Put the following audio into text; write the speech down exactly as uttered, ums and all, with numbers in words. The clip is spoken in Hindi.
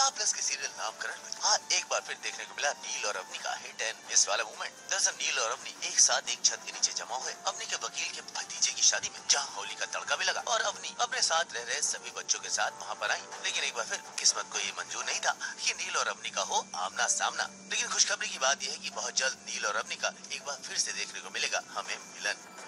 स्टार प्लस के सीरियल नामकरण में हाँ एक बार फिर देखने को मिला नील और अवनी का हिट एंड मिस वाला मूवमेंट। दरअसल नील और अवनी एक साथ एक छत के नीचे जमा हुए अवनी के वकील के भतीजे की शादी में, जहाँ होली का तड़का भी लगा और अवनी अपने साथ रह रहे सभी बच्चों के साथ वहाँ पर आई। लेकिन एक बार फिर किस्मत को ये मंजूर नहीं था कि नील और अवनी का हो आमना सामना। लेकिन खुशखबरी की बात यह है कि बहुत जल्द नील और अवनी का एक बार फिर से देखने को मिलेगा हमें मिलन।